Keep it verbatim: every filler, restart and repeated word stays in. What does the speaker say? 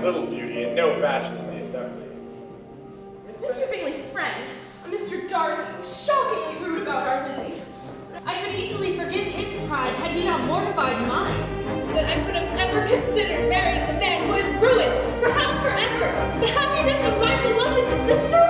little beauty and no fashion in the assembly. Mister Bingley's friend, a Mister Darcy, was shockingly rude about our Lizzie. I could easily forgive his pride had he not mortified mine. But I could have never considered marrying the man who has ruined, perhaps forever, the happiness of my beloved sister.